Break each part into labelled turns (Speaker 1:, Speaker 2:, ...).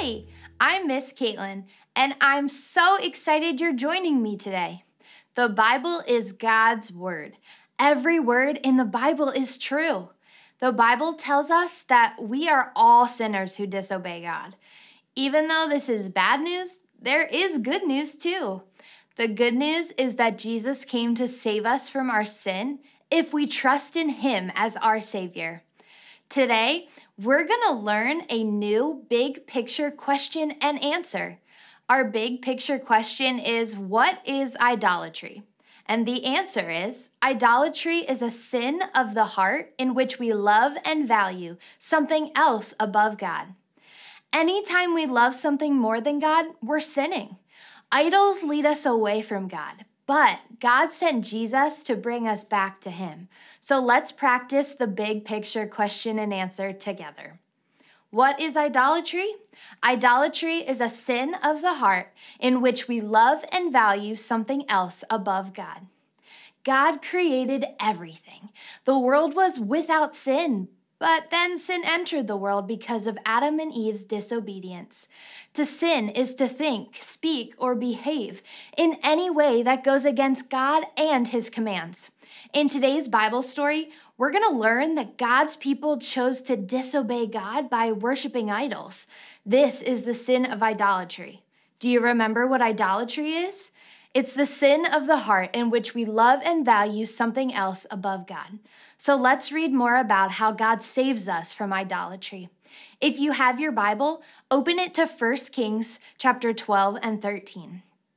Speaker 1: Hi, I'm Miss Caitlin, and I'm so excited you're joining me today. The Bible is God's Word. Every word in the Bible is true. The Bible tells us that we are all sinners who disobey God. Even though this is bad news, there is good news too. The good news is that Jesus came to save us from our sin if we trust in Him as our Savior. Today, we're going to learn a new big picture question and answer. Our big picture question is, what is idolatry? And the answer is, idolatry is a sin of the heart in which we love and value something else above God. Anytime we love something more than God, we're sinning. Idols lead us away from God, but God sent Jesus to bring us back to Him. So let's practice the big picture question and answer together. What is idolatry? Idolatry is a sin of the heart in which we love and value something else above God. God created everything. The world was without sin, but then sin entered the world because of Adam and Eve's disobedience. To sin is to think, speak, or behave in any way that goes against God and His commands. In today's Bible story, we're going to learn that God's people chose to disobey God by worshiping idols. This is the sin of idolatry. Do you remember what idolatry is? It's the sin of the heart in which we love and value something else above God. So let's read more about how God saves us from idolatry. If you have your Bible, open it to 1 Kings chapter 12 and 13.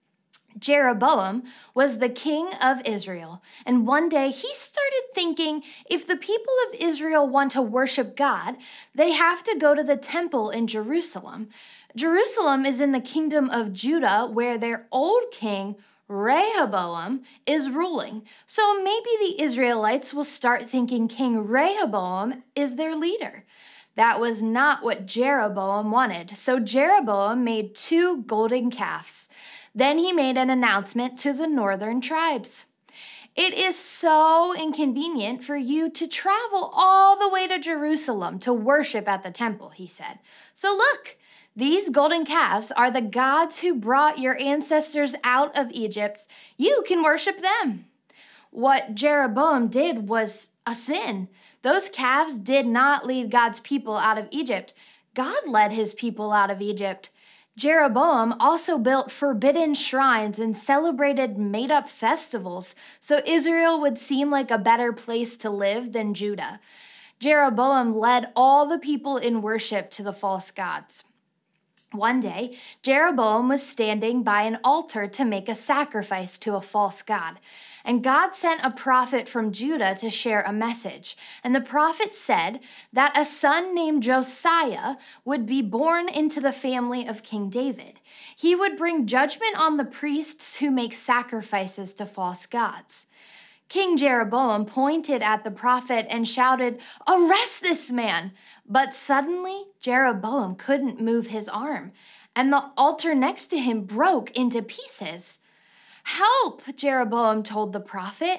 Speaker 1: Jeroboam was the king of Israel, and one day he started thinking, if the people of Israel want to worship God, they have to go to the temple in Jerusalem. Jerusalem is in the kingdom of Judah, where their old king, Rehoboam, is ruling. So maybe the Israelites will start thinking King Rehoboam is their leader. That was not what Jeroboam wanted, so Jeroboam made 2 golden calves. Then he made an announcement to the northern tribes. It is so inconvenient for you to travel all the way to Jerusalem to worship at the temple, he said. So look, these golden calves are the gods who brought your ancestors out of Egypt. You can worship them. What Jeroboam did was a sin. Those calves did not lead God's people out of Egypt. God led His people out of Egypt. Jeroboam also built forbidden shrines and celebrated made-up festivals so Israel would seem like a better place to live than Judah. Jeroboam led all the people in worship to the false gods. One day, Jeroboam was standing by an altar to make a sacrifice to a false god, and God sent a prophet from Judah to share a message. And the prophet said that a son named Josiah would be born into the family of King David. He would bring judgment on the priests who make sacrifices to false gods. King Jeroboam pointed at the prophet and shouted, "Arrest this man!" But suddenly, Jeroboam couldn't move his arm, and the altar next to him broke into pieces. "Help," Jeroboam told the prophet.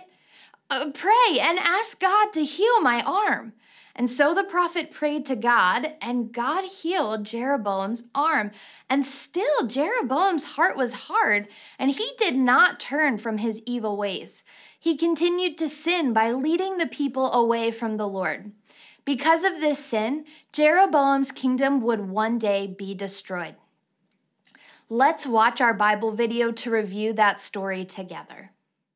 Speaker 1: "Pray and ask God to heal my arm." And so the prophet prayed to God, and God healed Jeroboam's arm. And still, Jeroboam's heart was hard, and he did not turn from his evil ways. He continued to sin by leading the people away from the Lord. Because of this sin, Jeroboam's kingdom would one day be destroyed. Let's watch our Bible video to review that story together.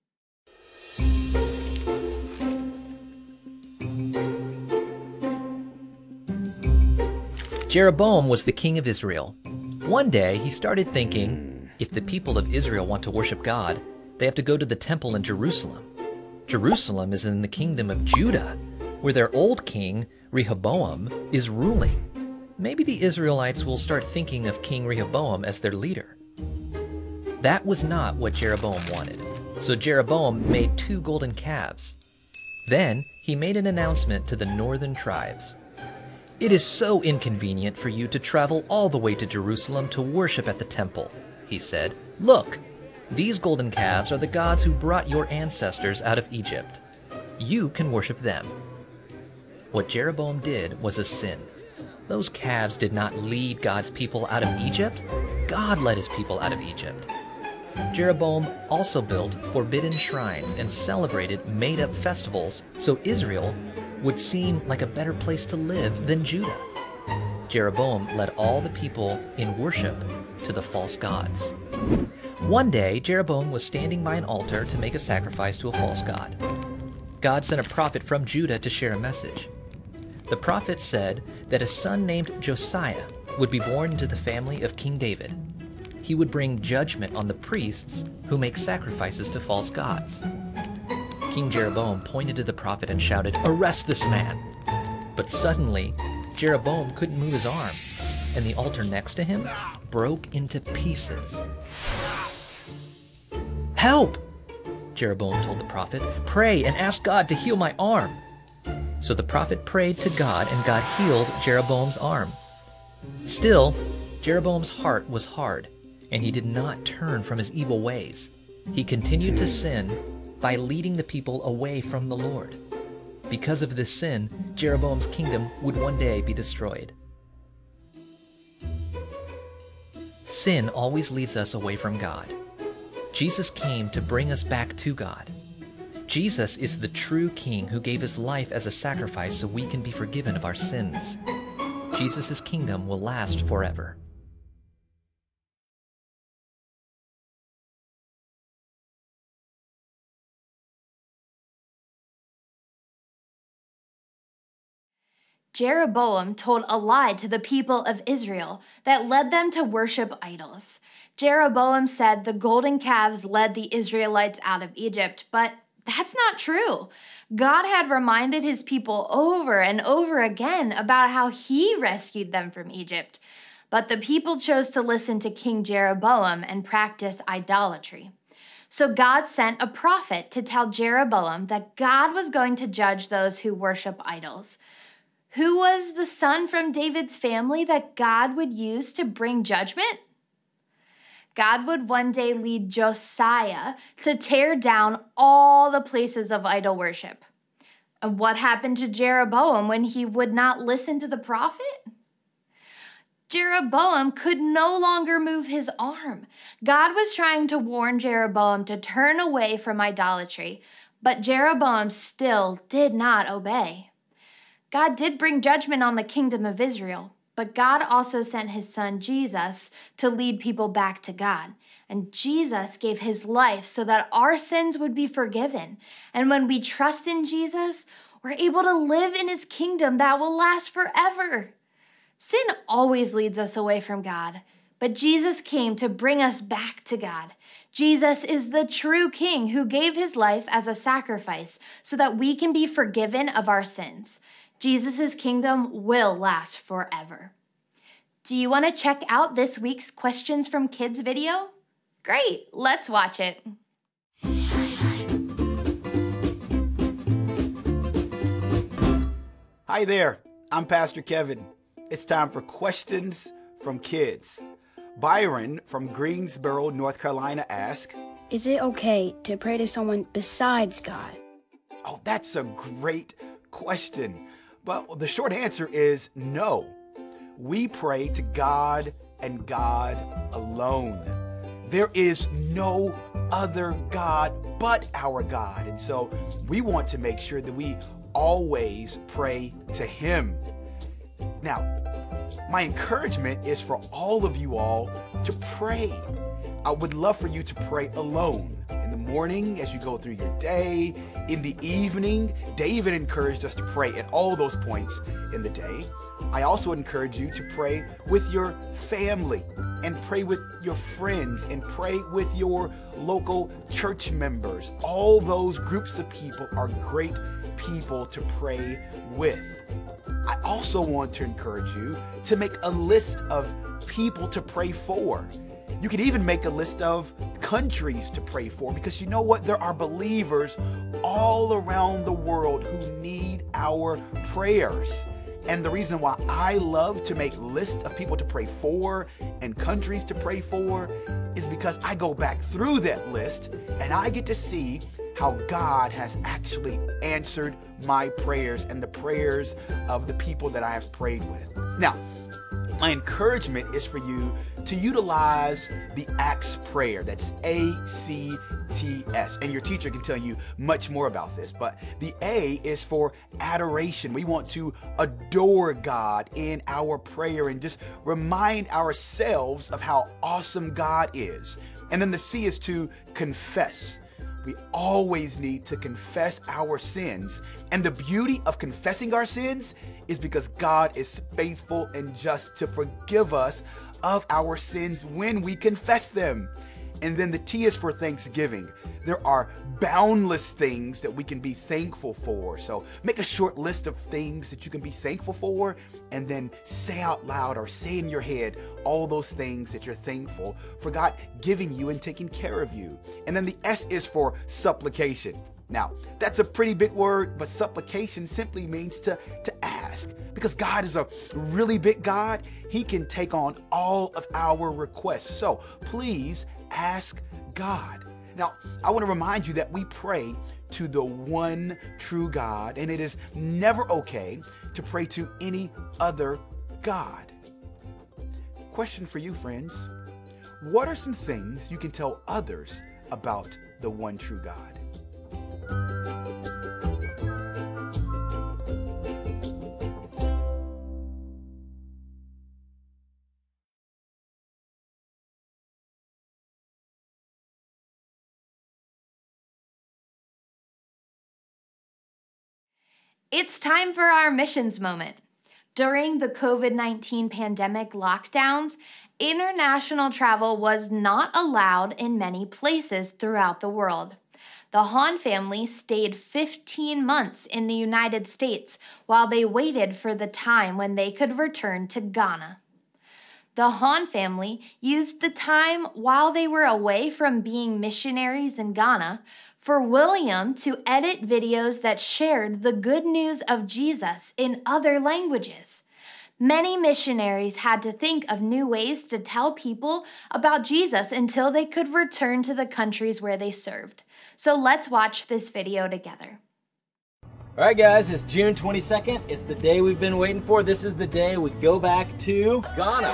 Speaker 2: Jeroboam was the king of Israel. One day, he started thinking, if the people of Israel want to worship God, they have to go to the temple in Jerusalem. Jerusalem is in the kingdom of Judah, where their old king, Rehoboam, is ruling. Maybe the Israelites will start thinking of King Rehoboam as their leader. That was not what Jeroboam wanted, so Jeroboam made 2 golden calves. Then he made an announcement to the northern tribes. "It is so inconvenient for you to travel all the way to Jerusalem to worship at the temple," he said. "Look, these golden calves are the gods who brought your ancestors out of Egypt. You can worship them." What Jeroboam did was a sin. Those calves did not lead God's people out of Egypt. God led his people out of Egypt. Jeroboam also built forbidden shrines and celebrated made-up festivals so Israel would seem like a better place to live than Judah. Jeroboam led all the people in worship to the false gods. One day, Jeroboam was standing by an altar to make a sacrifice to a false god. God sent a prophet from Judah to share a message. The prophet said that a son named Josiah would be born into the family of King David. He would bring judgment on the priests who make sacrifices to false gods. King Jeroboam pointed to the prophet and shouted, "Arrest this man!" But suddenly, Jeroboam couldn't move his arm, and the altar next to him broke into pieces. "Help!" Jeroboam told the prophet. "Pray and ask God to heal my arm." So the prophet prayed to God, and God healed Jeroboam's arm. Still, Jeroboam's heart was hard, and he did not turn from his evil ways. He continued to sin by leading the people away from the Lord. Because of this sin, Jeroboam's kingdom would one day be destroyed. Sin always leads us away from God. Jesus came to bring us back to God. Jesus is the true King who gave his life as a sacrifice so we can be forgiven of our sins. Jesus' kingdom will last forever.
Speaker 1: Jeroboam told a lie to the people of Israel that led them to worship idols. Jeroboam said the golden calves led the Israelites out of Egypt, but that's not true. God had reminded his people over and over again about how he rescued them from Egypt. But the people chose to listen to King Jeroboam and practice idolatry. So God sent a prophet to tell Jeroboam that God was going to judge those who worship idols. Who was the son from David's family that God would use to bring judgment? God would one day lead Josiah to tear down all the places of idol worship. And what happened to Jeroboam when he would not listen to the prophet? Jeroboam could no longer move his arm. God was trying to warn Jeroboam to turn away from idolatry, but Jeroboam still did not obey. God did bring judgment on the kingdom of Israel, but God also sent his son Jesus to lead people back to God. And Jesus gave his life so that our sins would be forgiven. And when we trust in Jesus, we're able to live in his kingdom that will last forever. Sin always leads us away from God, but Jesus came to bring us back to God. Jesus is the true King who gave his life as a sacrifice so that we can be forgiven of our sins. Jesus' kingdom will last forever. Do you want to check out this week's Questions from Kids video? Great, let's watch it.
Speaker 3: Hi there, I'm Pastor Kevin. It's time for Questions from Kids. Byron from Greensboro, North Carolina asks,
Speaker 4: is it okay to pray to someone besides God?
Speaker 3: Oh, that's a great question. But the short answer is no. We pray to God and God alone. There is no other God but our God. And so we want to make sure that we always pray to him. Now, my encouragement is for all of you all to pray. I would love for you to pray alone. In the morning, as you go through your day, in the evening. David encouraged us to pray at all those points in the day. I also encourage you to pray with your family and pray with your friends and pray with your local church members. All those groups of people are great people to pray with. I also want to encourage you to make a list of people to pray for. You can even make a list of countries to pray for, because you know what? There are believers all around the world who need our prayers. And the reason why I love to make lists of people to pray for and countries to pray for is because I go back through that list and I get to see how God has actually answered my prayers and the prayers of the people that I have prayed with. Now, my encouragement is for you to utilize the ACTS prayer. That's ACTS. And your teacher can tell you much more about this. But the A is for adoration. We want to adore God in our prayer and just remind ourselves of how awesome God is. And then the C is to confess. We always need to confess our sins. And the beauty of confessing our sins is because God is faithful and just to forgive us of our sins when we confess them. And then the T is for thanksgiving. There are boundless things that we can be thankful for. So make a short list of things that you can be thankful for, and then say out loud or say in your head all those things that you're thankful for God giving you and taking care of you. And then the S is for supplication. Now, that's a pretty big word, but supplication simply means to ask. Because God is a really big God, He can take on all of our requests. So please ask God. Now, I want to remind you that we pray to the one true God, and it is never okay to pray to any other God. Question for you, friends. What are some things you can tell others about the one true God?
Speaker 1: It's time for our missions moment. During the COVID-19 pandemic lockdowns, international travel was not allowed in many places throughout the world. The Hahn family stayed 15 months in the United States while they waited for the time when they could return to Ghana. The Hahn family used the time while they were away from being missionaries in Ghana for William to edit videos that shared the good news of Jesus in other languages. Many missionaries had to think of new ways to tell people about Jesus until they could return to the countries where they served. So let's watch this video together.
Speaker 5: All right, guys, it's June 22nd. It's the day we've been waiting for. This is the day we go back to Ghana.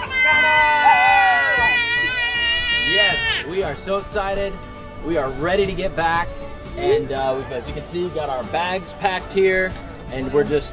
Speaker 5: Yes, we are so excited. We are ready to get back, and we've, as you can see, got our bags packed here, and we're just,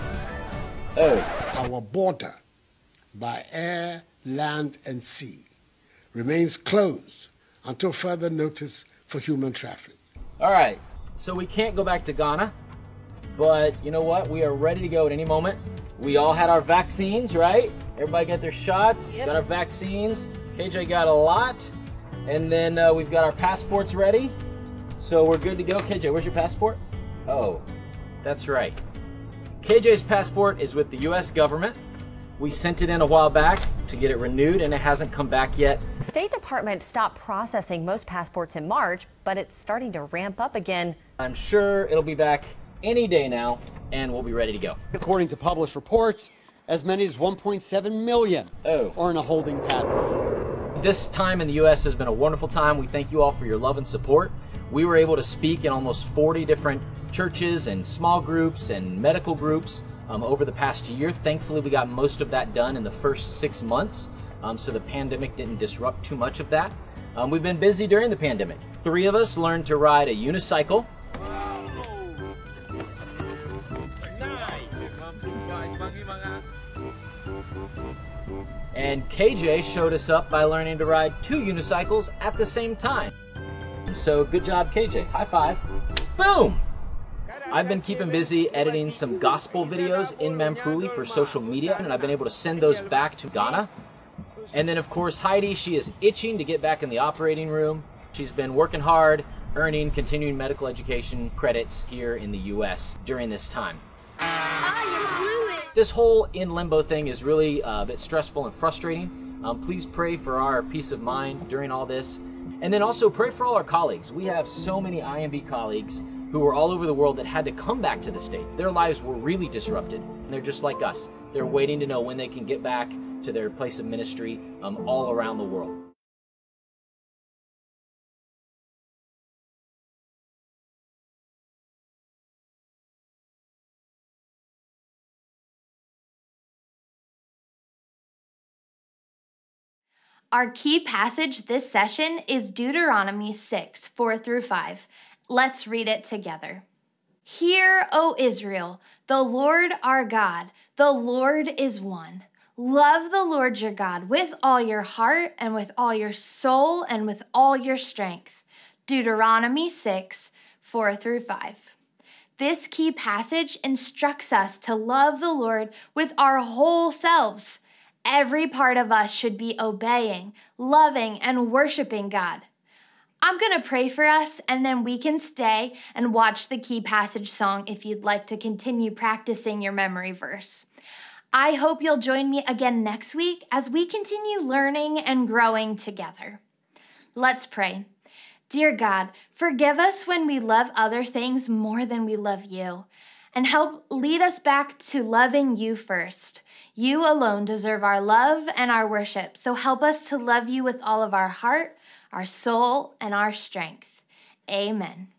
Speaker 6: Our border by air, land, and sea remains closed until further notice for human traffic.
Speaker 5: All right, so we can't go back to Ghana, but you know what? We are ready to go at any moment. We all had our vaccines, right? Everybody got their shots, got our vaccines. KJ got a lot. And then we've got our passports ready. So we're good to go. KJ, where's your passport? Oh, that's right. KJ's passport is with the US government. We sent it in a while back to get it renewed, and it hasn't come back yet.
Speaker 7: The State Department stopped processing most passports in March, but it's starting to ramp up again.
Speaker 5: I'm sure it'll be back any day now, and we'll be ready to go.
Speaker 8: According to published reports, as many as 1.7 million are in a holding pattern.
Speaker 5: This time in the U.S. has been a wonderful time. We thank you all for your love and support. We were able to speak in almost 40 different churches and small groups and medical groups over the past year. Thankfully, we got most of that done in the first 6 months, so the pandemic didn't disrupt too much of that. We've been busy during the pandemic. 3 of us learned to ride a unicycle. And KJ showed us up by learning to ride 2 unicycles at the same time. So good job, KJ. High five. Boom! I've been keeping busy editing some gospel videos in Mampuli for social media, and I've been able to send those back to Ghana. And then of course Heidi, she is itching to get back in the operating room. She's been working hard, earning continuing medical education credits here in the US during this time. This whole in limbo thing is really a bit stressful and frustrating. Please pray for our peace of mind during all this. And then also pray for all our colleagues. We have so many IMB colleagues who are all over the world that had to come back to the States. Their lives were really disrupted. And they're just like us. They're waiting to know when they can get back to their place of ministry all around the world.
Speaker 1: Our key passage this session is Deuteronomy 6, 4 through 5. Let's read it together. Hear, O Israel, the Lord our God, the Lord is one. Love the Lord your God with all your heart and with all your soul and with all your strength. Deuteronomy 6, 4 through 5. This key passage instructs us to love the Lord with our whole selves. Every part of us should be obeying, loving, and worshiping God. I'm going to pray for us, and then we can stay and watch the key passage song if you'd like to continue practicing your memory verse. I hope you'll join me again next week as we continue learning and growing together. Let's pray. Dear God, forgive us when we love other things more than we love you, and help lead us back to loving you first. You alone deserve our love and our worship, so help us to love you with all of our heart, our soul, and our strength. Amen.